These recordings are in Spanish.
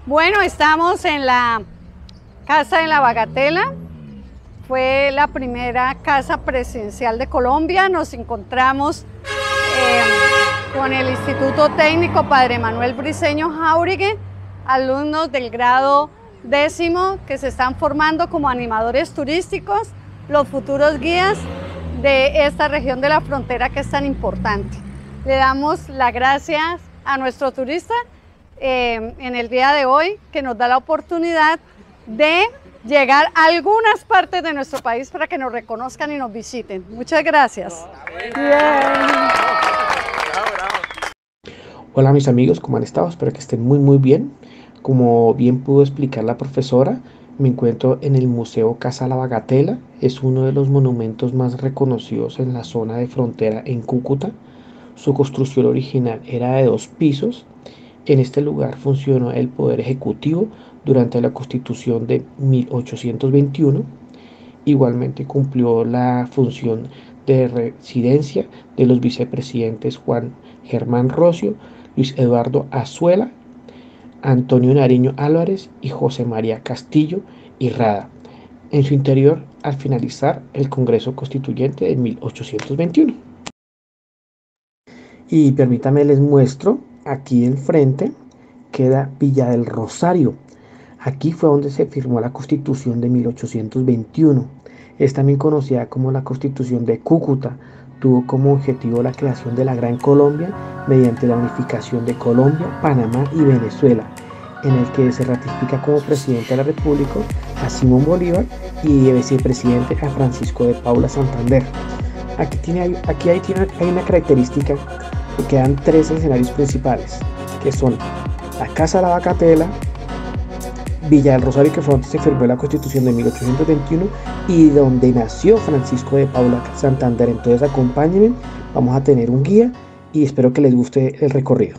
Bueno, estamos en la Casa de la Bagatela. Fue la primera casa presidencial de Colombia. Nos encontramos con el Instituto Técnico Padre Manuel Briceño Jáuregui, alumnos del grado 10º que se están formando como animadores turísticos, los futuros guías de esta región de la frontera que es tan importante. Le damos las gracias a nuestro turista en el día de hoy, que nos da la oportunidad de llegar a algunas partes de nuestro país para que nos reconozcan y nos visiten. Muchas gracias. Hola mis amigos, ¿cómo han estado? Espero que estén muy bien. Como bien pudo explicar la profesora, me encuentro en el Museo Casa La Bagatela. Es uno de los monumentos más reconocidos en la zona de frontera en Cúcuta. Su construcción original era de 2 pisos. En este lugar funcionó el Poder Ejecutivo durante la Constitución de 1821. Igualmente cumplió la función de residencia de los vicepresidentes Juan Germán Rocio, Luis Eduardo Azuela, Antonio Nariño Álvarez y José María Castillo y Rada. En su interior, al finalizar el Congreso Constituyente de 1821. Y permítame les muestro, aquí enfrente queda Villa del Rosario. Aquí fue donde se firmó la Constitución de 1821. Es también conocida como la Constitución de Cúcuta. Tuvo como objetivo la creación de la Gran Colombia mediante la unificación de Colombia, Panamá y Venezuela, en el que se ratifica como presidente de la República a Simón Bolívar y de vicepresidente a Francisco de Paula Santander. Hay una característica, que quedan 3 escenarios principales, que son la Casa de la Bagatela, Villa del Rosario, que fue donde se firmó la Constitución de 1821 y donde nació Francisco de Paula Santander. Entonces acompáñenme, vamos a tener un guía y espero que les guste el recorrido.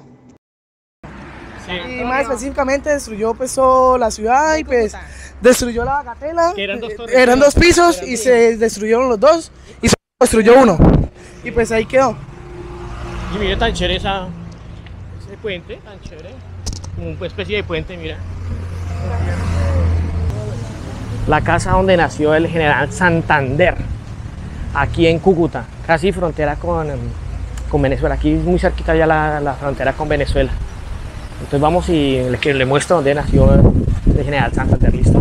Y más específicamente destruyó la ciudad y pues destruyó la Bagatela, que eran 2 pisos y se destruyeron los 2 y se construyó uno y pues ahí quedó. Y mire tan chévere ese puente, tan chévere, como una especie de puente, mira. La casa donde nació el general Santander, aquí en Cúcuta, casi frontera con Venezuela, aquí muy cerquita ya la frontera con Venezuela. Entonces vamos y le muestro dónde nació el general Santander, ¿listo?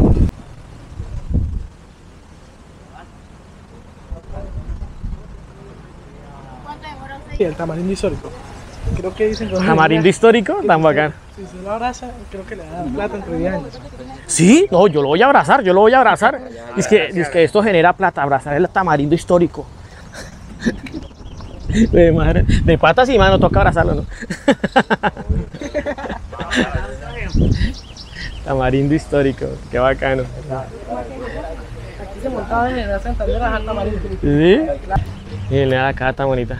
Sí, el tamarindo histórico. Creo que dicen que ¿Tamarindo histórico? Tan bacán. Si se lo abraza, creo que le da plata entre 10 años. ¿Sí? No, yo lo voy a abrazar, Es que esto genera plata, abrazar el tamarindo histórico. De patas y manos toca abrazarlo, ¿no? Tamarindo histórico, qué bacano. Aquí se montaba el general Santander a dejar tamarindo. ¿Sí? Miren, la acá tan bonita.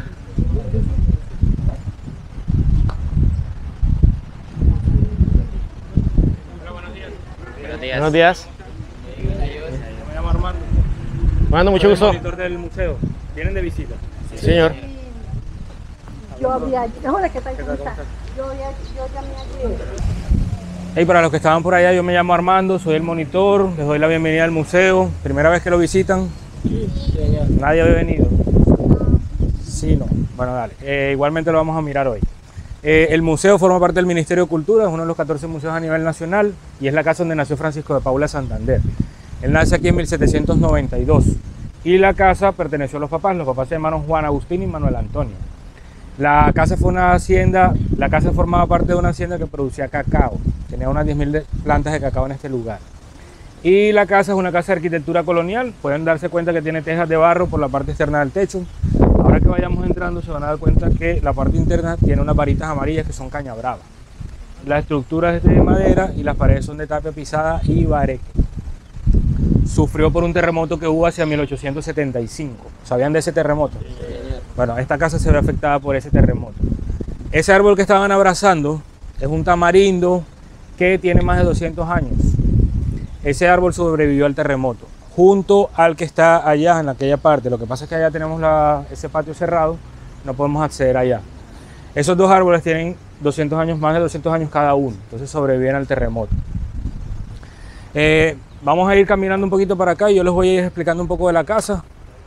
Buenos días. Me llamo Armando. Armando, mucho gusto. Soy el monitor del museo. ¿Vienen de visita? Sí, señor. Hey, para los que estaban por allá, yo me llamo Armando, soy el monitor, les doy la bienvenida al museo. Primera vez que lo visitan. Nadie había venido. Sí, no. Bueno, dale. Igualmente lo vamos a mirar hoy. El museo forma parte del Ministerio de Cultura, es uno de los 14 museos a nivel nacional y es la casa donde nació Francisco de Paula Santander. Él nace aquí en 1792 y la casa perteneció a los papás se llamaron Juan Agustín y Manuel Antonio. La casa fue una hacienda, la casa formaba parte de una hacienda que producía cacao, tenía unas 10.000 plantas de cacao en este lugar. Y la casa es una casa de arquitectura colonial, pueden darse cuenta que tiene tejas de barro por la parte externa del techo. Ahora que vayamos entrando se van a dar cuenta que la parte interna tiene unas varitas amarillas que son caña brava. La estructura es de madera y las paredes son de tapia pisada y bareque. Sufrió por un terremoto que hubo hacia 1875. ¿Sabían de ese terremoto? Bueno, esta casa se ve afectada por ese terremoto. Ese árbol que estaban abrazando es un tamarindo que tiene más de 200 años. Ese árbol sobrevivió al terremoto. Junto al que está allá en aquella parte. Lo que pasa es que allá tenemos ese patio cerrado, no podemos acceder allá. Esos 2 árboles tienen 200 años, más de 200 años cada uno. Entonces sobreviven al terremoto. Vamos a ir caminando un poquito para acá y yo les voy a ir explicando un poco de la casa.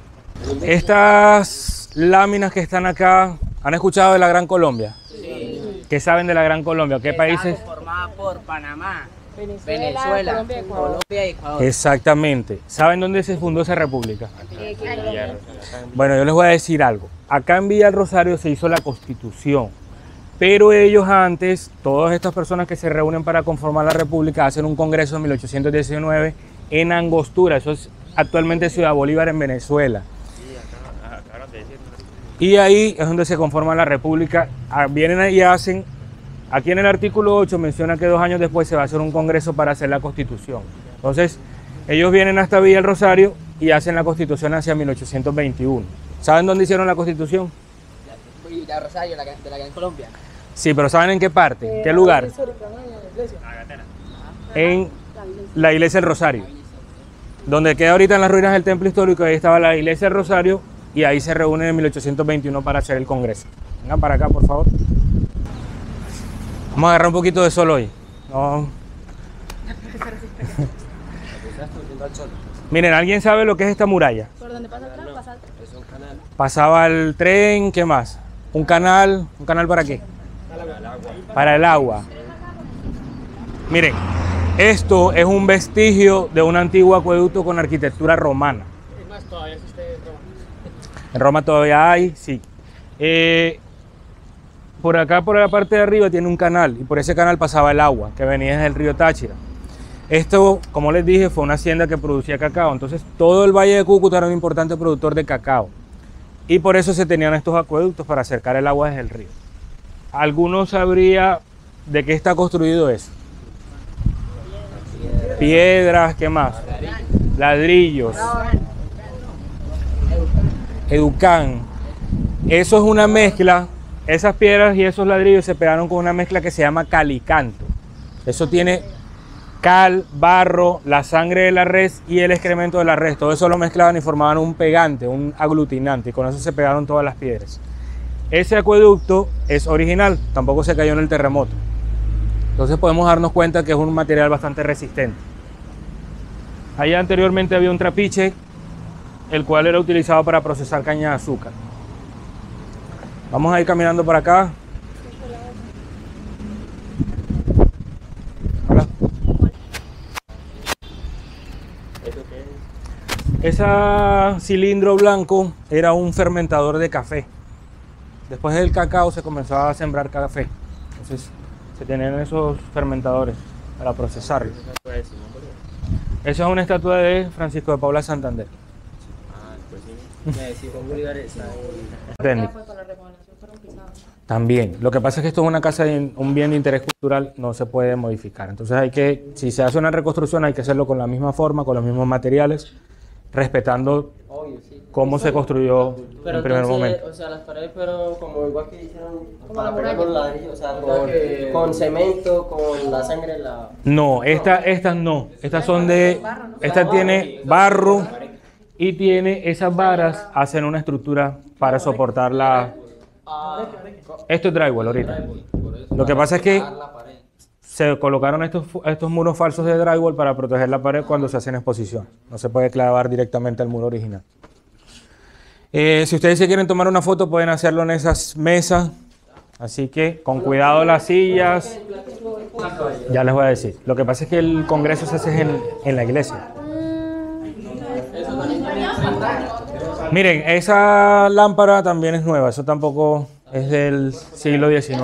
Estas láminas que están acá, ¿han escuchado de la Gran Colombia? Sí. ¿Qué saben de la Gran Colombia? ¿Qué países? Formada por Panamá, Venezuela, Colombia y Ecuador. Exactamente. ¿Saben dónde se fundó esa república? Bueno, yo les voy a decir algo. Acá en Villa del Rosario se hizo la Constitución, pero ellos antes, todas estas personas que se reúnen para conformar la república, hacen un congreso en 1819 en Angostura, eso es actualmente Ciudad Bolívar en Venezuela. Y ahí es donde se conforma la república. Vienen ahí y hacen, aquí en el artículo 8 menciona que 2 años después se va a hacer un congreso para hacer la Constitución. Entonces, ellos vienen hasta Villa del Rosario y hacen la Constitución hacia 1821. ¿Saben dónde hicieron la Constitución? Villa Rosario, de la Gran Colombia. Sí, pero ¿saben en qué parte? ¿Qué lugar? En la iglesia del Rosario. Donde queda ahorita en las ruinas del templo histórico, ahí estaba la iglesia del Rosario y ahí se reúnen en 1821 para hacer el congreso. Vengan para acá, por favor. Vamos a agarrar un poquito de sol hoy. No. Miren, ¿alguien sabe lo que es esta muralla? ¿Por dónde pasa el tren? Es un canal. Pasaba el tren, ¿qué más? ¿Un canal para qué? Para el agua. Miren, esto es un vestigio de un antiguo acueducto con arquitectura romana. Es más, todavía existe Roma. En Roma todavía hay, sí. Por acá, por la parte de arriba, tiene un canal y por ese canal pasaba el agua que venía desde el río Táchira. Esto, como les dije, fue una hacienda que producía cacao. Entonces, todo el Valle de Cúcuta era un importante productor de cacao. Y por eso se tenían estos acueductos para acercar el agua desde el río. ¿Alguno sabría de qué está construido eso? Piedras, ¿qué más? Ladrillos. Educán. Eso es una mezcla. Esas piedras y esos ladrillos se pegaron con una mezcla que se llama calicanto. Eso tiene cal, barro, la sangre de la res y el excremento de la res. Todo eso lo mezclaban y formaban un pegante, un aglutinante, y con eso se pegaron todas las piedras. Ese acueducto es original, tampoco se cayó en el terremoto. Entonces podemos darnos cuenta que es un material bastante resistente. Allá anteriormente había un trapiche, el cual era utilizado para procesar caña de azúcar. Vamos a ir caminando por acá. Hola. Ese cilindro blanco era un fermentador de café. Después del cacao se comenzó a sembrar café. Entonces se tenían esos fermentadores para procesarlo. Esa es una estatua de Francisco de Paula Santander. Técnico. También. Lo que pasa es que esto es una casa, un bien de interés cultural, no se puede modificar. Entonces hay que, si se hace una reconstrucción, hay que hacerlo con la misma forma, con los mismos materiales, respetando cómo se construyó en primer momento. O sea, las paredes, pero como igual que hicieron para poner los ladrillos, o sea, con cemento, con la sangre, la... No, estas no. Estas son de... Esta tiene barro y tiene esas varas, hacen una estructura para soportar la... Esto es drywall ahorita. Lo que pasa es que se colocaron estos muros falsos de drywall para proteger la pared cuando se hace en exposición. No se puede clavar directamente al muro original. Si ustedes se quieren tomar una foto, pueden hacerlo en esas mesas. Así que con cuidado las sillas. Ya les voy a decir. Lo que pasa es que el congreso se hace en la iglesia. Miren, esa lámpara también es nueva. Eso tampoco es del siglo XIX.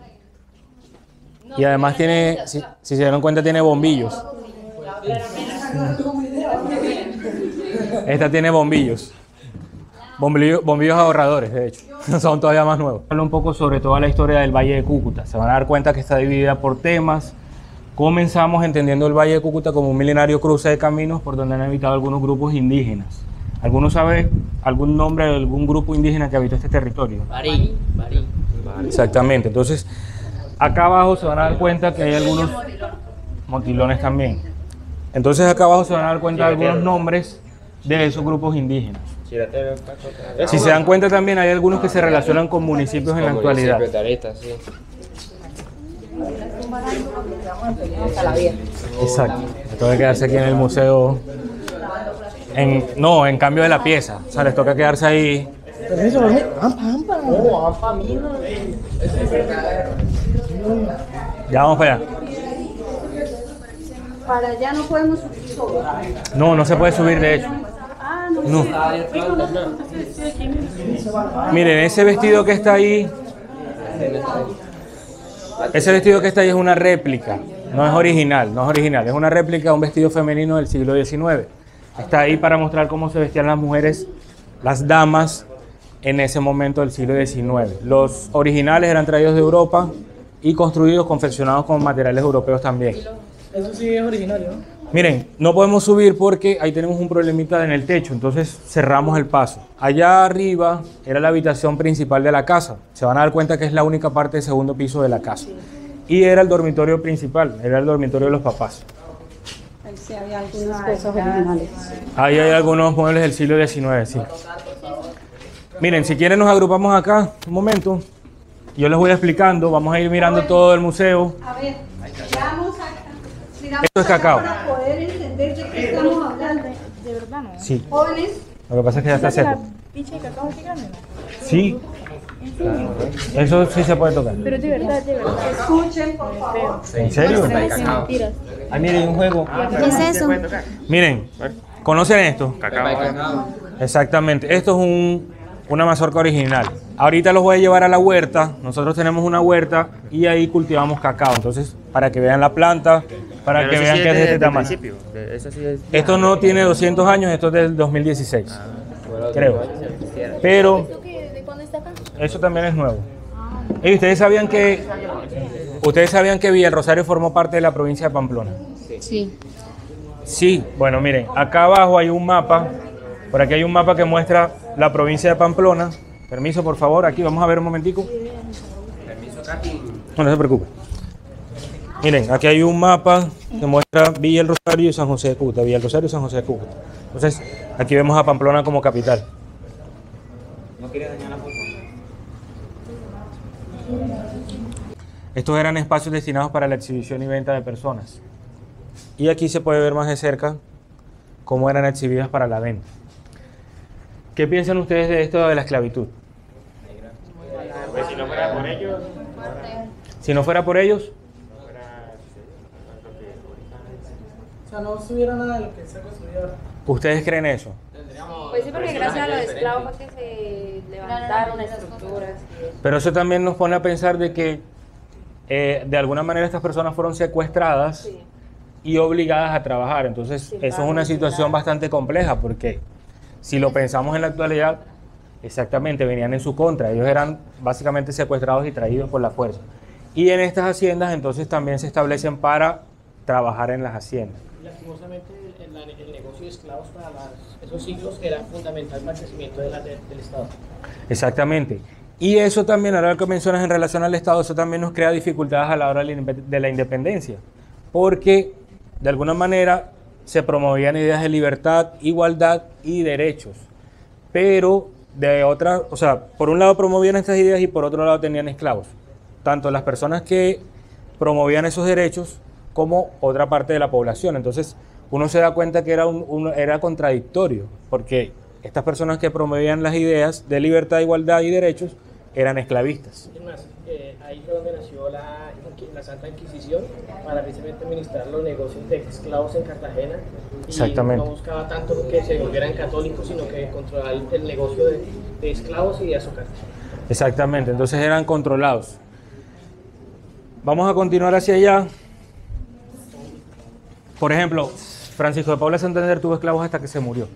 Y además tiene, si se dieron cuenta, tiene bombillos. Esta tiene bombillos. Bombillos ahorradores, de hecho. Son todavía más nuevos. Hablo un poco sobre toda la historia del Valle de Cúcuta. Se van a dar cuenta que está dividida por temas. Comenzamos entendiendo el Valle de Cúcuta como un milenario cruce de caminos por donde han habitado algunos grupos indígenas. ¿Alguno sabe algún nombre de algún grupo indígena que habitó este territorio? Barí. Exactamente. Entonces, acá abajo se van a dar cuenta que hay algunos motilones también. Entonces, acá abajo se van a dar cuenta de algunos nombres de esos grupos indígenas. Si se dan cuenta también hay algunos que se relacionan con municipios en la actualidad. Exacto. Les toca quedarse aquí en el museo. No, en cambio de la pieza. O sea, les toca quedarse ahí. Permiso, permiso. Ampa. No, ampa, mira. Ya vamos para allá. Para allá no podemos subir solo. No, no se puede subir de hecho. No. Miren, ese vestido que está ahí. Ese vestido que está ahí es una réplica. No es original, es una réplica de un vestido femenino del siglo XIX. Está ahí para mostrar cómo se vestían las mujeres, las damas, en ese momento del siglo XIX. Los originales eran traídos de Europa y construidos, confeccionados con materiales europeos también. Eso sí es originario, ¿no? Miren, no podemos subir porque ahí tenemos un problemita en el techo, entonces cerramos el paso. Allá arriba era la habitación principal de la casa. Se van a dar cuenta que es la única parte del segundo piso de la casa. Y era el dormitorio principal, era el dormitorio de los papás. Ahí sí había algunas cosas originales. Ahí hay algunos muebles del siglo XIX, sí. Miren, si quieren nos agrupamos acá, un momento. Yo les voy explicando, vamos a ir mirando todo el museo. A ver, miramos acá. Esto es cacao. Para poder entender de qué estamos hablando. De verdad, ¿no? Sí, Jóvenes, lo que pasa es que ya está seco. Picha de cacao así grande, ¿no? Sí, eso sí se puede tocar. Pero de verdad, escuchen, por favor. ¿En serio? mentiras. Ah, miren, un juego. ¿Qué es eso? Miren, ¿conocen esto? Exactamente, esto es una mazorca original. Ahorita los voy a llevar a la huerta. Nosotros tenemos una huerta y ahí cultivamos cacao. Entonces, para que vean la planta, para que vean que es de este tamaño. Esto no tiene 200 años, esto es del 2016, creo. Pero ¿De cuándo está acá? eso también es nuevo. ¿Y ustedes sabían que Villa El Rosario formó parte de la provincia de Pamplona? Sí. Sí, bueno, miren, acá abajo hay un mapa. Por aquí hay un mapa que muestra la provincia de Pamplona. Permiso, por favor, aquí vamos a ver un momentico. No se preocupe. Miren, aquí hay un mapa que muestra Villa El Rosario y San José de Cúcuta. Villa El Rosario y San José de Cúcuta. Entonces, aquí vemos a Pamplona como capital. ¿No quieres dañar la foto? Estos eran espacios destinados para la exhibición y venta de personas. Y aquí se puede ver más de cerca cómo eran exhibidas para la venta. ¿Qué piensan ustedes de esto de la esclavitud? Pues si no fuera por ellos... Si no fuera por ellos, O sea, no estuviera nada de lo que se ha construido ahora. ¿ustedes creen eso? Pues sí, porque gracias a los esclavos fue que se levantaron estructuras. Pero eso también nos pone a pensar de que de alguna manera estas personas fueron secuestradas y obligadas a trabajar. Entonces, eso es una situación bastante compleja porque si lo pensamos en la actualidad, exactamente, venían en su contra. Ellos eran básicamente secuestrados y traídos por la fuerza. Y en estas haciendas entonces también se establecen para trabajar en las haciendas. Lastimosamente el negocio de esclavos para esos siglos era fundamental para el crecimiento del Estado. Exactamente. Y eso también, ahora que mencionas en relación al Estado, eso también nos crea dificultades a la hora de la independencia. Porque de alguna manera se promovían ideas de libertad, igualdad y derechos. Pero de otra, o sea, por un lado promovían estas ideas y por otro lado tenían esclavos. Tanto las personas que promovían esos derechos como otra parte de la población. Entonces, uno se da cuenta que era contradictorio, porque estas personas que promovían las ideas de libertad, igualdad y derechos eran esclavistas. Es más, ahí fue donde nació la Santa Inquisición para precisamente administrar los negocios de esclavos en Cartagena. Y exactamente. No buscaba tanto que se volvieran católicos, sino que controlar el negocio de esclavos y de azúcar. Exactamente, entonces eran controlados. Vamos a continuar hacia allá. Por ejemplo, Francisco de Paula Santander tuvo esclavos hasta que se murió.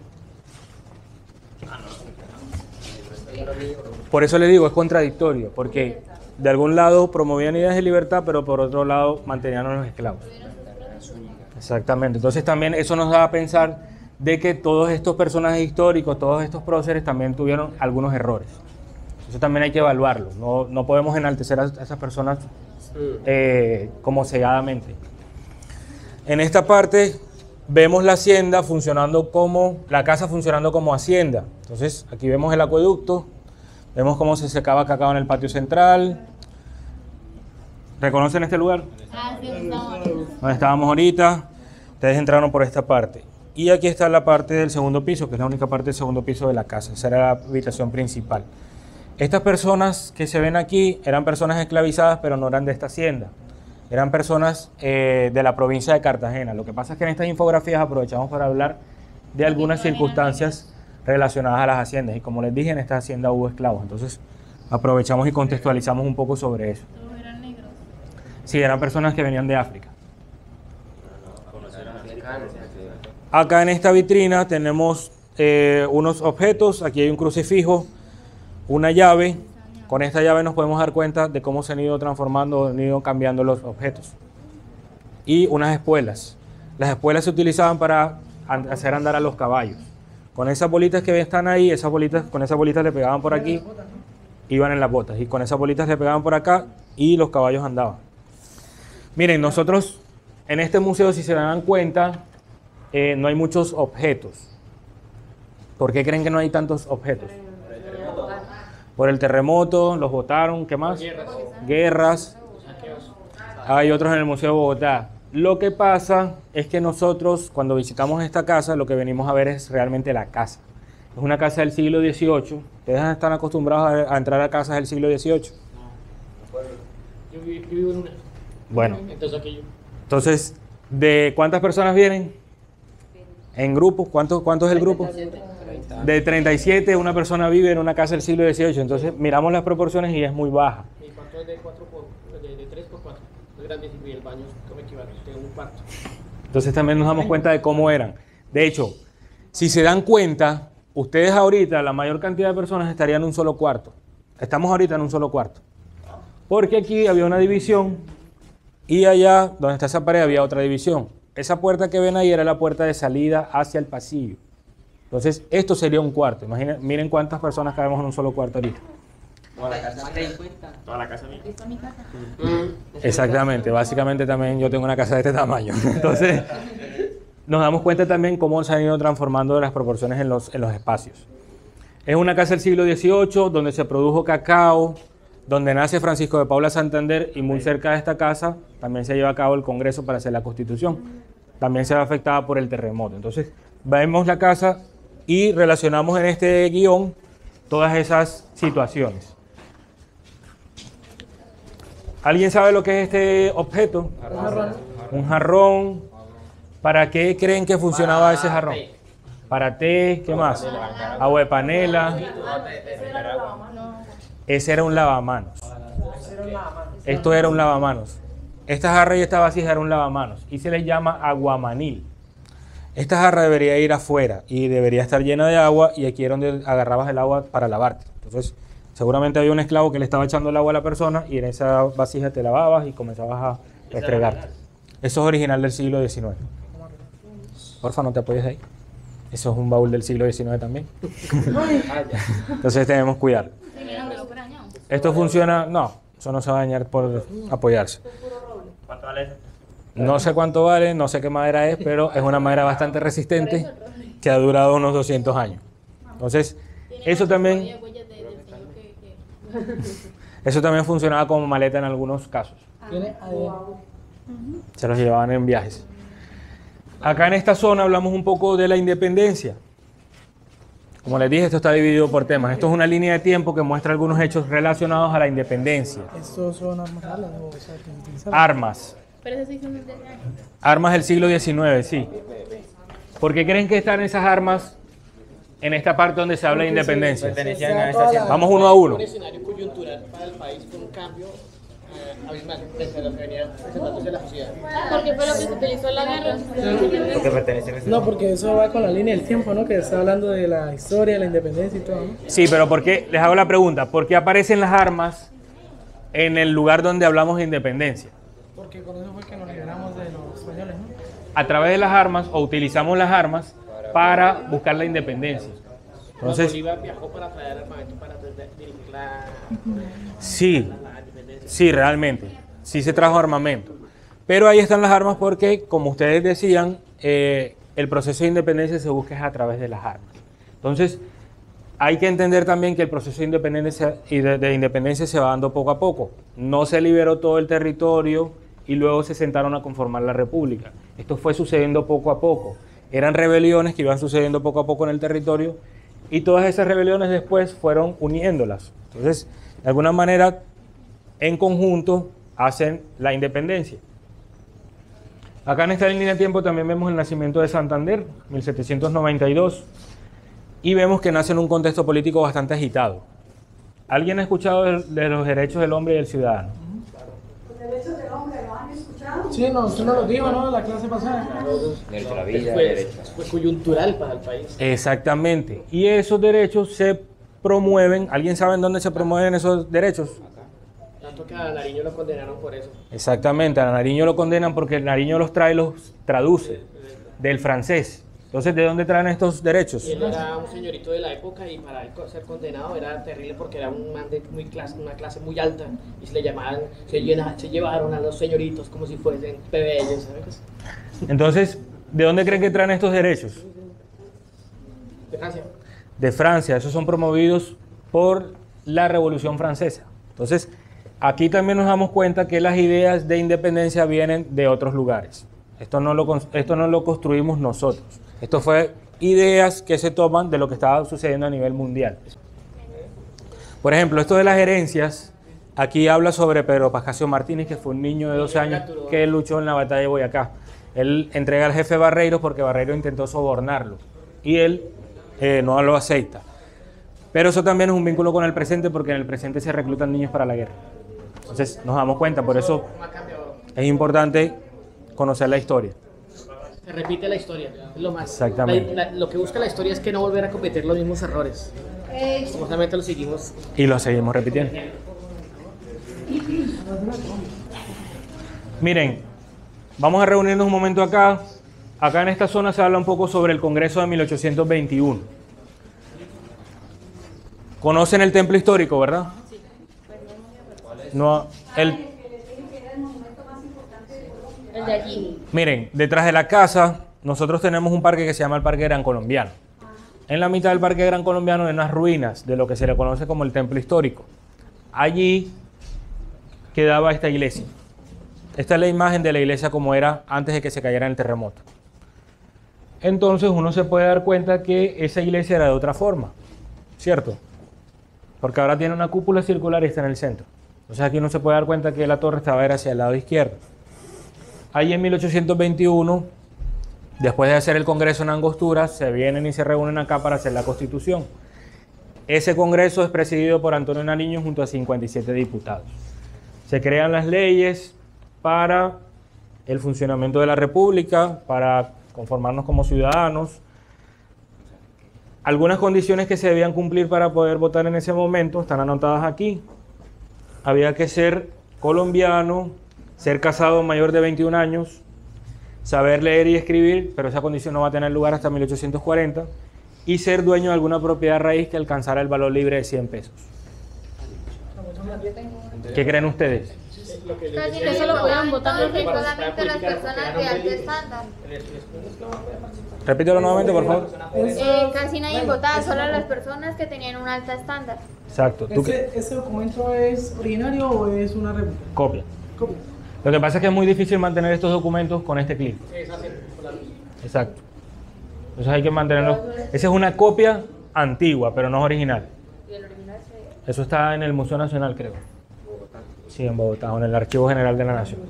Por eso le digo, es contradictorio, porque de algún lado promovían ideas de libertad, pero por otro lado mantenían a los esclavos. Exactamente, entonces también eso nos da a pensar de que todos estos personajes históricos, todos estos próceres también tuvieron algunos errores. Eso también hay que evaluarlo, no podemos enaltecer a esas personas como cegadamente. En esta parte vemos la hacienda funcionando la casa funcionando como hacienda. Entonces aquí vemos el acueducto, vemos cómo se secaba cacao en el patio central. ¿Reconocen este lugar? Sí, Donde estábamos ahorita. Ustedes entraron por esta parte. Y aquí está la parte del segundo piso, que es la única parte del segundo piso de la casa. Esa era la habitación principal. Estas personas que se ven aquí eran personas esclavizadas, pero no eran de esta hacienda. Eran personas de la provincia de Cartagena. Lo que pasa es que en estas infografías aprovechamos para hablar de algunas circunstancias relacionadas a las haciendas. Y como les dije, en esta hacienda hubo esclavos. Entonces aprovechamos y contextualizamos un poco sobre eso. ¿Todos eran negros? Sí, eran personas que venían de África. Acá en esta vitrina tenemos unos objetos. Aquí hay un crucifijo, una llave. Con esta llave nos podemos dar cuenta de cómo se han ido transformando, han ido cambiando los objetos. Y unas espuelas. Las espuelas se utilizaban para hacer andar a los caballos. Con esas bolitas que están ahí, con esas bolitas le pegaban por aquí, iban en las botas. Y con esas bolitas le pegaban por acá y los caballos andaban. Miren, nosotros en este museo, si se dan cuenta, no hay muchos objetos. ¿Por qué creen que no hay tantos objetos? Por el terremoto, los botaron, ¿qué más? Guerras. Hay otros en el Museo de Bogotá. Lo que pasa es que nosotros, cuando visitamos esta casa, lo que venimos a ver es realmente la casa. Es una casa del siglo XVIII. Ustedes están acostumbrados a entrar a casas del siglo XVIII. Yo vivo en una. Bueno, Entonces, ¿de cuántas personas vienen? En grupo, ¿cuánto es el grupo? De 37, una persona vive en una casa del siglo XVIII. Entonces miramos las proporciones y es muy baja. mi cuarto es de 3 por 4. Es grande y el baño es como equivalente a un cuarto. Entonces también nos damos cuenta de cómo eran. De hecho, si se dan cuenta, ustedes ahorita, la mayor cantidad de personas estarían en un solo cuarto. Estamos ahorita en un solo cuarto. Porque aquí había una división y allá, donde está esa pared, había otra división. Esa puerta que ven ahí era la puerta de salida hacia el pasillo. Entonces, esto sería un cuarto. Imaginen, miren cuántas personas cabemos en un solo cuarto ahorita. Toda la casa mía. Toda la casa mía. ¿Esta es mi casa? Exactamente. Básicamente también yo tengo una casa de este tamaño. Entonces, nos damos cuenta también cómo se han ido transformando las proporciones en los espacios. Es una casa del siglo XVIII donde se produjo cacao, donde nace Francisco de Paula Santander, y muy cerca de esta casa también se lleva a cabo el Congreso para hacer la Constitución. También se ve afectada por el terremoto. Entonces, vemos la casa y relacionamos en este guión todas esas situaciones. ¿Alguien sabe lo que es este objeto? Un jarrón. Un jarrón. ¿Para qué creen que funcionaba ese jarrón? Para té, ¿qué más? Agua de panela. Ese era un lavamanos. Esto era un lavamanos. Esta jarra y esta vasija era un lavamanos y se les llama aguamanil. Esta jarra debería ir afuera y debería estar llena de agua, y aquí era donde agarrabas el agua para lavarte. Entonces, seguramente había un esclavo que le estaba echando el agua a la persona y en esa vasija te lavabas y comenzabas a restregarte. Eso es original del siglo XIX. Porfa, no te apoyes ahí. Eso es un baúl del siglo XIX también. Entonces debemos cuidar. Esto funciona, no, eso no se va a dañar por apoyarse. ¿Cuánto vale eso? No sé cuánto vale, no sé qué madera es, pero es una madera bastante resistente que ha durado unos 200 años. Entonces, eso también funcionaba como maleta en algunos casos. Se los llevaban en viajes. Acá en esta zona hablamos un poco de la independencia. Como les dije, esto está dividido por temas. Esto es una línea de tiempo que muestra algunos hechos relacionados a la independencia. ¿Estos son armas reales o sea, que utilizaron? Armas. Pero eso se hizo desde años. Armas del siglo XIX, sí. ¿Por qué creen que están esas armas en esta parte donde se habla de independencia? Vamos uno a uno. Un escenario coyuntural para el país con un cambio abismal desde lo que venía presentándose la sociedad. Porque fue lo que se utilizó en la guerra. No, porque eso va con la línea del tiempo, ¿no? Que está hablando de la historia, de la independencia y todo, ¿no? Sí, pero ¿por qué? Les hago la pregunta. ¿Por qué aparecen las armas en el lugar donde hablamos de independencia? Porque con eso fue que nos liberamos de los españoles, ¿no? A través de las armas, o utilizamos las armas para buscar la independencia. Entonces, Bolívar viajó para traer armamento para dirigir la sí, independencia. sí, realmente. Sí se trajo armamento. Pero ahí están las armas porque, como ustedes decían, el proceso de independencia se busca a través de las armas. Entonces, hay que entender también que el proceso de independencia se va dando poco a poco. No se liberó todo el territorio y luego se sentaron a conformar la república. Esto fue sucediendo poco a poco. Eran rebeliones que iban sucediendo poco a poco en el territorio y todas esas rebeliones después fueron uniéndolas. Entonces, de alguna manera, en conjunto, hacen la independencia. Acá en esta línea de tiempo también vemos el nacimiento de Santander, 1792, y vemos que nace en un contexto político bastante agitado. ¿Alguien ha escuchado de los derechos del hombre y del ciudadano? ¿Los derechos del hombre lo han escuchado? Sí, no, usted nos lo dijo, ¿no? En la clase pasada. Derecho a la vida, Fue coyuntural para el país. Exactamente. Y esos derechos se promueven. ¿Alguien sabe en dónde se promueven esos derechos? Tanto que a Nariño lo condenaron por eso. Exactamente, a Nariño lo condenan porque Nariño los traduce del francés. Entonces, ¿de dónde traen estos derechos? Y él era un señorito de la época y para él ser condenado era terrible porque era un man de una clase muy alta y se le llamaban, se llevaron a los señoritos como si fuesen plebeyos, ¿sabes? Entonces, ¿de dónde creen que traen estos derechos? De Francia. De Francia, esos son promovidos por la Revolución Francesa. Entonces, aquí también nos damos cuenta que las ideas de independencia vienen de otros lugares. Esto no lo construimos nosotros. Esto fue ideas que se toman de lo que estaba sucediendo a nivel mundial. Por ejemplo, esto de las herencias, aquí habla sobre Pedro Pascasio Martínez, que fue un niño de 12 años que luchó en la batalla de Boyacá. Él entrega al jefe Barreiro porque Barreiro intentó sobornarlo y él no lo acepta. Pero eso también es un vínculo con el presente porque en el presente se reclutan niños para la guerra. Entonces nos damos cuenta, por eso es importante conocer la historia. Se repite la historia, es lo más. Exactamente. Lo que busca la historia es que no volver a cometer los mismos errores. Justamente lo seguimos. Y lo seguimos repitiendo. Miren, vamos a reunirnos un momento acá. Acá en esta zona se habla un poco sobre el Congreso de 1821. ¿Conocen el templo histórico, verdad? No, el de allí. Miren, detrás de la casa nosotros tenemos un parque que se llama el Parque Gran Colombiano. En la mitad del Parque Gran Colombiano hay unas ruinas de lo que se le conoce como el templo histórico. Allí quedaba esta iglesia. Esta es la imagen de la iglesia como era antes de que se cayera el terremoto. Entonces uno se puede dar cuenta que esa iglesia era de otra forma, ¿cierto? Porque ahora tiene una cúpula circular y está en el centro. Entonces aquí uno se puede dar cuenta que la torre estaba hacia el lado izquierdo. Ahí en 1821, después de hacer el Congreso en Angostura, se vienen y se reúnen acá para hacer la Constitución. Ese Congreso es presidido por Antonio Nariño junto a 57 diputados. Se crean las leyes para el funcionamiento de la República, para conformarnos como ciudadanos. Algunas condiciones que se debían cumplir para poder votar en ese momento están anotadas aquí. Había que ser colombiano, ser casado mayor de 21 años, saber leer y escribir, pero esa condición no va a tener lugar hasta 1840, y ser dueño de alguna propiedad raíz que alcanzara el valor libre de 100 pesos. ¿Qué creen ustedes? Casi que solo podían votar solamente las personas de alto estándar. Repítelo nuevamente, por favor. Casi nadie votaba, solo las personas que tenían un alto estándar. Exacto. ¿Ese documento es originario o es una réplica? Copia. Lo que pasa es que es muy difícil mantener estos documentos con este clip. Exacto. Entonces hay que mantenerlo. Esa es una copia antigua, pero no es original. Eso está en el Museo Nacional, creo. Sí, en Bogotá, o en el Archivo General de la Nación.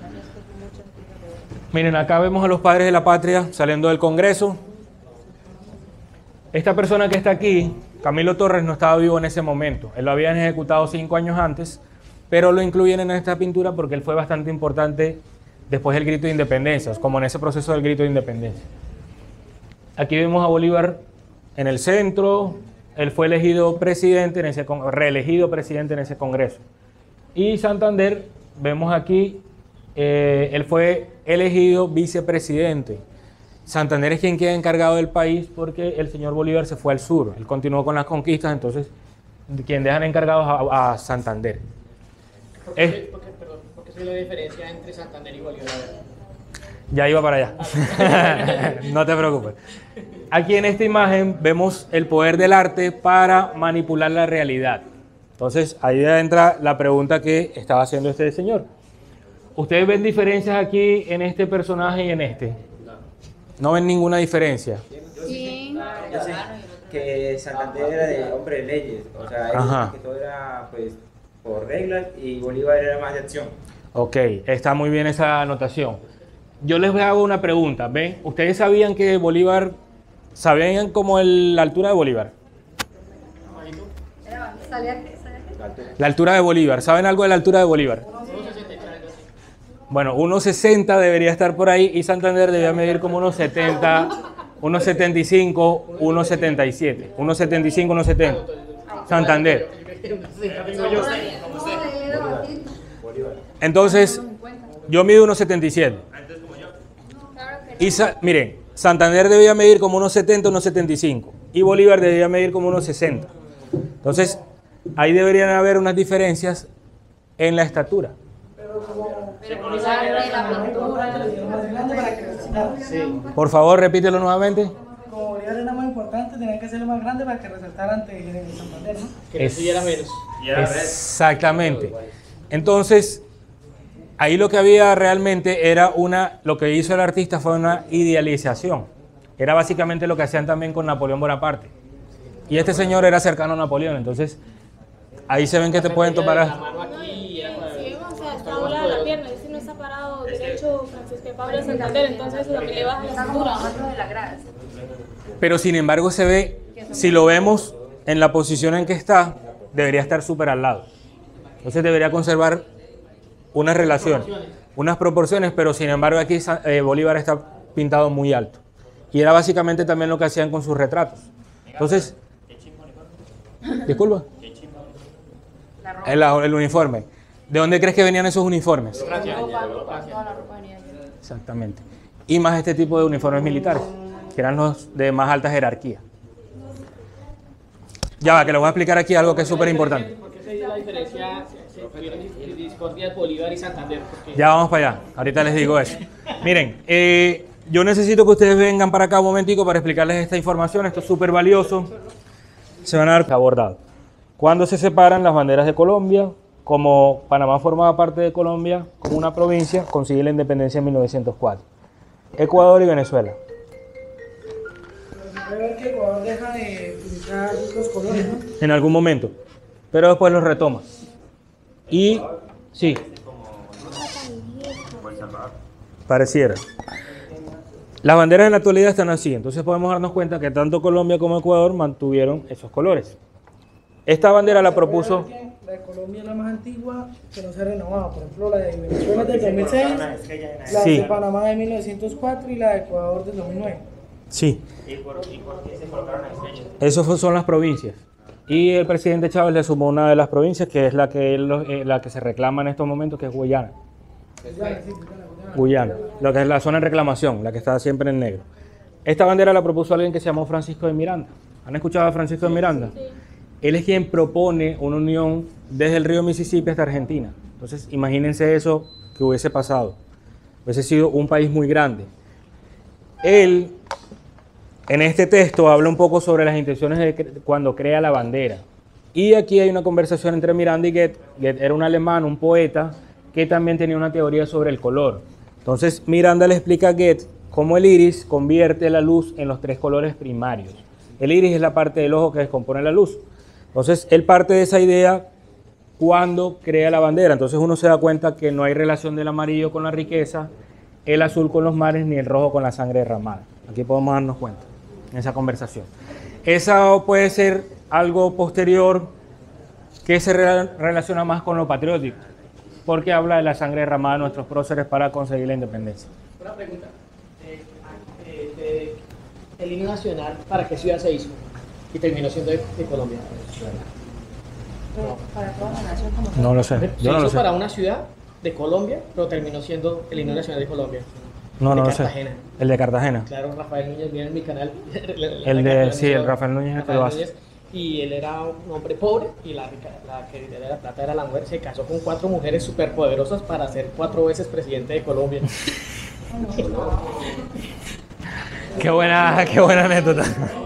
Miren, acá vemos a los padres de la patria saliendo del Congreso. Esta persona que está aquí, Camilo Torres, no estaba vivo en ese momento. Él lo habían ejecutado 5 años antes, pero lo incluyen en esta pintura porque él fue bastante importante después del grito de independencia, como en ese proceso del grito de independencia. Aquí vemos a Bolívar en el centro. Él fue elegido presidente, reelegido presidente en ese Congreso. Y Santander, vemos aquí, él fue elegido vicepresidente. Santander es quien queda encargado del país porque el señor Bolívar se fue al sur. Él continuó con las conquistas, entonces quien dejan encargados a Santander. ¿Por qué es la diferencia entre Santander y Bolívar? Ya iba para allá. No te preocupes. aquí en esta imagen vemos el poder del arte para manipular la realidad. Entonces, ahí entra la pregunta que estaba haciendo este señor. ¿Ustedes ven diferencias aquí en este personaje y en este? ¿No ven ninguna diferencia? Sí. Yo sé que Santander era de hombre de leyes, o sea, que todo era pues por reglas y Bolívar era más de acción. Ok, está muy bien esa anotación. Yo les hago una pregunta, ¿ven? ¿Ustedes sabían que Bolívar, sabían como la altura de Bolívar? La altura de Bolívar, ¿saben algo de la altura de Bolívar? Bueno, 1,60 debería estar por ahí y Santander debía medir como unos 70, unos 75, unos 77, unos 75, unos 70. Santander. Entonces, yo mido unos 77. Y miren, Santander debía medir como unos 70, unos 75. Y Bolívar debía medir como unos 60. Entonces, ahí deberían haber unas diferencias en la estatura. Por favor, repítelo nuevamente. Como Bolívar era más importante, tenían que hacerlo más grande para que resaltara ante Santander, ¿no? Que recibiera menos. Exactamente. Entonces, ahí lo que había realmente era lo que hizo el artista fue una idealización. Era básicamente lo que hacían también con Napoleón Bonaparte. Y este señor era cercano a Napoleón, entonces ahí se ven que te pueden tomar. Está doblada la pierna, y si no está parado derecho Francisco Pablo Santander, entonces eso también le baja la cintura. Pero sin embargo se ve, si lo vemos en la posición en que está, debería estar súper al lado. Entonces debería conservar unas relaciones, unas proporciones, pero sin embargo aquí Bolívar está pintado muy alto. Y era básicamente también lo que hacían con sus retratos. Entonces, disculpa, el uniforme. ¿De dónde crees que venían esos uniformes? Exactamente. Y más este tipo de uniformes militares, que eran los de más alta jerarquía. Ya va, que les voy a explicar aquí algo que es súper importante. ¿Por qué se dio la diferencia, discordia Bolívar y Santander? Ya vamos para allá, ahorita les digo eso. Miren, yo necesito que ustedes vengan para acá un momentico para explicarles esta información, esto es súper valioso. Se van a dar abordado. ¿Cuándo se separan las banderas de Colombia? Como Panamá formaba parte de Colombia como una provincia, consigue la independencia en 1904. Ecuador y Venezuela. Creo que Ecuador deja de utilizar los colores, ¿no? En algún momento, pero después los retoma. Y sí, pareciera. Las banderas en la actualidad están así, entonces podemos darnos cuenta que tanto Colombia como Ecuador mantuvieron esos colores. Esta bandera la propuso... La de Colombia es la más antigua que no se ha renovado. Por ejemplo, la de Venezuela es del 2006, la de Panamá de 1904 y la de Ecuador del 2009. Sí. ¿Y por qué se colocaron las estrellas? Esos son las provincias. Y el presidente Chávez le sumó una de las provincias, que es la que se reclama en estos momentos, que es Guyana. Guyana, lo que es la zona en reclamación, la que está siempre en negro. Esta bandera la propuso alguien que se llamó Francisco de Miranda. ¿Han escuchado a Francisco de Miranda? Sí. Él es quien propone una unión desde el río Mississippi hasta Argentina. Entonces, imagínense eso que hubiese pasado. Hubiese sido un país muy grande. Él, en este texto, habla un poco sobre las intenciones de cuando crea la bandera. Y aquí hay una conversación entre Miranda y Goethe. Goethe era un alemán, un poeta, que también tenía una teoría sobre el color. Entonces, Miranda le explica a Goethe cómo el iris convierte la luz en los 3 colores primarios. El iris es la parte del ojo que descompone la luz. Entonces, él parte de esa idea cuando crea la bandera. Entonces, uno se da cuenta que no hay relación del amarillo con la riqueza, el azul con los mares, ni el rojo con la sangre derramada. Aquí podemos darnos cuenta en esa conversación. Esa puede ser algo posterior que se relaciona más con lo patriótico, porque habla de la sangre derramada de nuestros próceres para conseguir la independencia. Una pregunta. ¿El himno nacional para qué ciudad se hizo? Y terminó siendo de Colombia. Para toda la nación como no lo sé. Yo no lo sé. Para una ciudad de Colombia, pero terminó siendo el himno nacional de Colombia. No lo sé. El de Cartagena. Claro, Rafael Núñez viene en mi canal. El Rafael Núñez que lo hace. Y él era un hombre pobre y la que de la plata era la mujer. Se casó con 4 mujeres superpoderosas para ser 4 veces presidente de Colombia. Qué buena anécdota.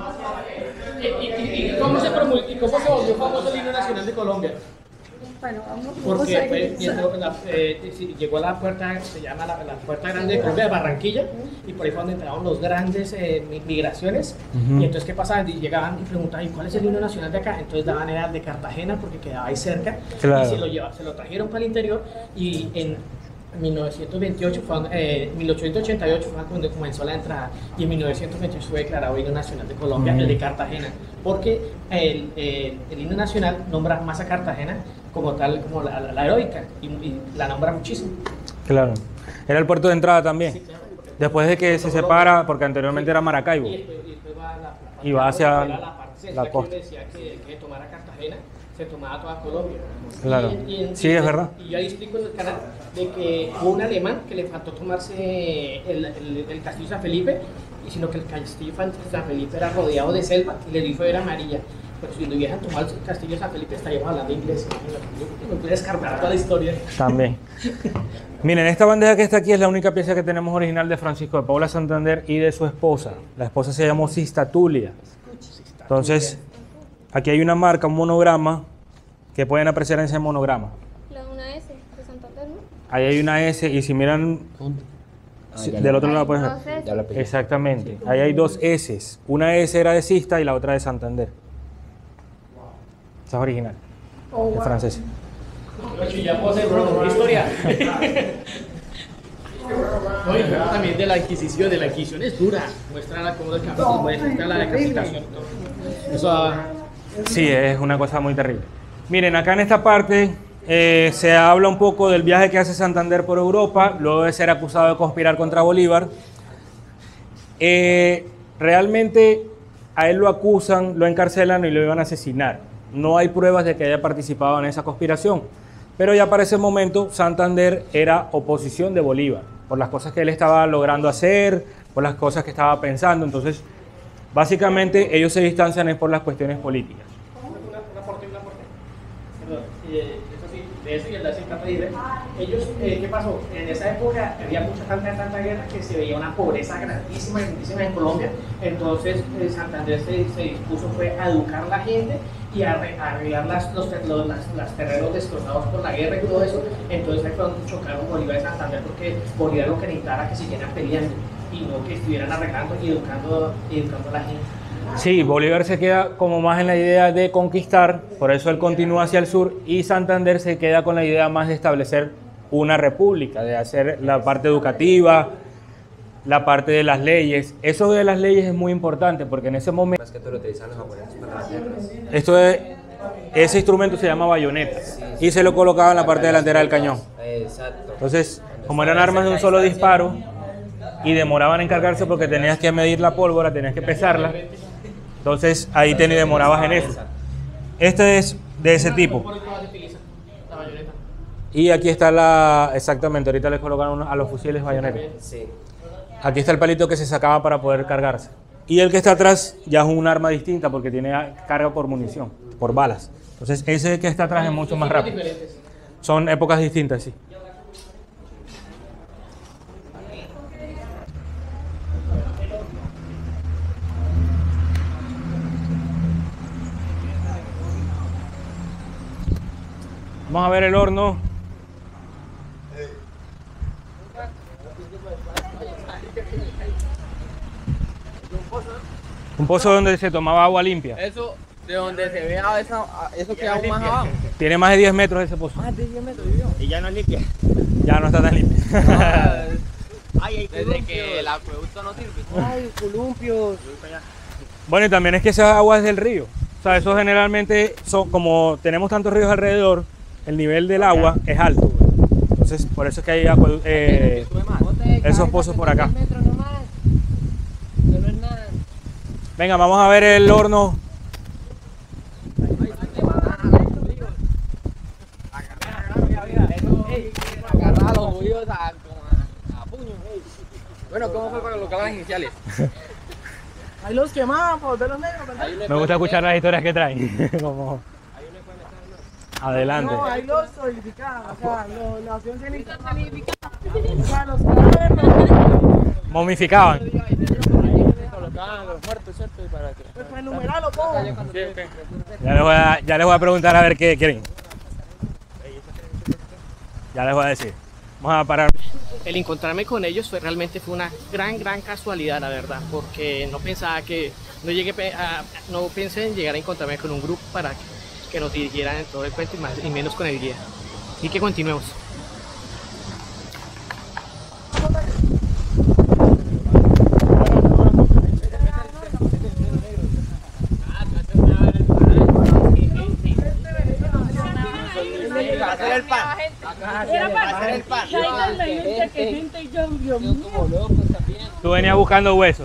¿Y cómo se volvió famoso el himno nacional de Colombia? Bueno, vamos porque llegó a la puerta, se llama la Puerta Grande de Colombia de Barranquilla, y por ahí fue donde entraron los grandes migraciones. Y entonces, ¿qué pasaba? Llegaban y preguntaban, ¿y cuál es el himno nacional de acá? Entonces daban era de Cartagena porque quedaba ahí cerca, claro. Y se lo trajeron para el interior, y en 1888 fue cuando comenzó la entrada, y en 1928 fue declarado himno nacional de Colombia, el de Cartagena, porque el himno nacional nombra más a Cartagena como tal, como la heroica, y la nombra muchísimo. Claro. Era el puerto de entrada también. Sí, claro, después de que se separa, porque anteriormente era Maracaibo. Y después va hacia la parte la costa. Que decía que tomara Cartagena, se tomaba toda Colombia. Claro. Sí, es verdad. Y yo ahí explico en el canal de que hubo un alemán que le faltó tomarse el castillo San Felipe, y sino que el castillo San Felipe era rodeado de selva y le dijo era amarilla. Pero si lo hubieran tomado el castillo San Felipe, estaríamos hablando inglés. Me puede descargar toda la historia. También. Miren, esta bandeja que está aquí es la única pieza que tenemos original de Francisco de Paula Santander y de su esposa. La esposa se llamó Sista Tulia. Entonces, aquí hay una marca, un monograma, que pueden apreciar en ese monograma. Una S de Santander, ¿no? Ahí hay una S, y si miran del otro lado pueden ver. Dos Exactamente. Ahí hay dos S. Una S era de Sista y la otra de Santander. Esa es original. Es francesa. Ya puedo hacer una historia. No, y luego también de la Inquisición. La Inquisición es dura. Muestra cómo muestra la decapitación. Eso sí, es una cosa muy terrible. Miren, acá en esta parte se habla un poco del viaje que hace Santander por Europa, luego de ser acusado de conspirar contra Bolívar. Realmente a él lo acusan, lo encarcelan y lo iban a asesinar. No hay pruebas de que haya participado en esa conspiración. Pero ya para ese momento Santander era oposición de Bolívar, por las cosas que él estaba logrando hacer, por las cosas que estaba pensando. Entonces, básicamente ellos se distancian por las cuestiones políticas. Un aporte. Perdón, eso sí, de eso y el de ellos, ¿qué pasó? En esa época había tanta guerra que se veía una pobreza grandísima en Colombia. Entonces Santander se dispuso fue a educar a la gente y a arreglar los terrenos destrozados por la guerra y todo eso. Entonces ahí fue donde chocaron Bolívar y Santander, porque Bolívar lo que necesitaba era que siguieran peleando y no que estuvieran arreglando y educando a la gente. Sí, Bolívar se queda como más en la idea de conquistar, por eso él continúa hacia el sur, y Santander se queda con la idea más de establecer una república, de hacer la parte educativa, la parte de las leyes. Eso de las leyes es muy importante porque en ese momento... Más que todo lo utilizan los japoneses para las guerras. Ese instrumento se llama bayoneta, y se lo colocaba en la parte delantera del cañón. Exacto. Entonces, como eran armas de un solo disparo y demoraban en cargarse porque tenías que medir la pólvora, tenías que pesarla, entonces ahí te demorabas en eso. Este es de ese tipo. Y aquí está exactamente, ahorita les colocaron a los fusiles bayoneta. Sí. Aquí está el palito que se sacaba para poder cargarse. Y el que está atrás ya es un arma distinta porque tiene carga por munición, por balas. Entonces ese que está atrás es mucho más rápido. Son épocas distintas, sí. Vamos a ver el horno. Un pozo donde se tomaba agua limpia. Eso, de donde se ve eso queda aún más abajo. Tiene más de 10 metros ese pozo. Más de 10 metros, vivió. Y ya no es limpia. Ya no está tan limpia. Desde que el acueducto no sirve. Ay, columpios. Bueno, y también es que esa agua es del río. O sea, eso generalmente, como tenemos tantos ríos alrededor, el nivel del agua es alto. Entonces, por eso es que hay esos pozos por acá. Venga, vamos a ver el horno. Agarrar los judíos a puño. Bueno, ¿cómo fue para colocar las iniciales? Ahí los quemaban por ver los negros, ¿verdad? Me gusta escuchar las historias que traen. Como... Adelante. No, ahí los solidificaban, o sea, la opción solidificada. O sea, los cadáveres momificaban. acá los muertos, ¿cierto? Y para que... Pues para enumerarlo todo. Sí, okay. Ya les voy a preguntar a ver qué quieren. Ya les voy a decir. Vamos a parar. El encontrarme con ellos realmente fue una gran casualidad, la verdad, porque no pensaba que, no pensé en llegar a encontrarme con un grupo para que nos dirigieran en todo el cuento y menos con el guía. Así que continuemos. Hacer el pan. Hacer el pan. Tú venías buscando huesos.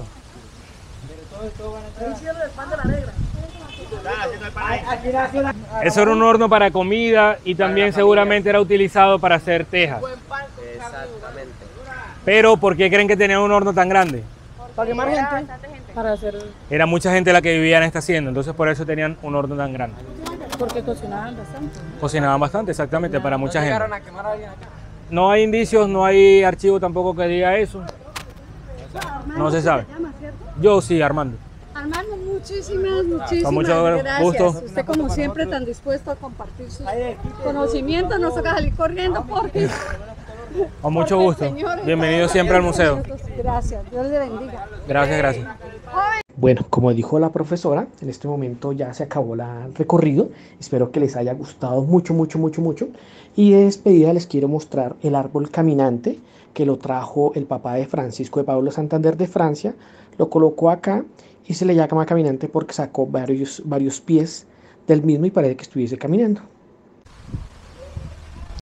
Eso era un horno para comida y también seguramente era utilizado para hacer tejas. Exactamente. Pero ¿por qué creen que tenía un horno tan grande? Para quemar gente. Para hacer... Era mucha gente la que vivía en esta hacienda, entonces por eso tenían un horno tan grande. Porque cocinaban bastante. Cocinaban bastante, exactamente, para mucha gente. No hay indicios, no hay archivo tampoco que diga eso. No se sabe. Yo sí, Armando. Armando, muchísimas Con mucho gracias. gusto. Usted como siempre tan dispuesto a compartir sus conocimientos, nos toca salir corriendo porque... Con mucho gusto. Bienvenido siempre al museo. Gracias, Dios le bendiga. Gracias. Bueno, como dijo la profesora, en este momento ya se acabó el recorrido. Espero que les haya gustado mucho. Y de despedida les quiero mostrar el árbol caminante que lo trajo el papá de Francisco de Pablo Santander de Francia. Lo colocó acá y se le llama caminante porque sacó varios pies del mismo y parece que estuviese caminando.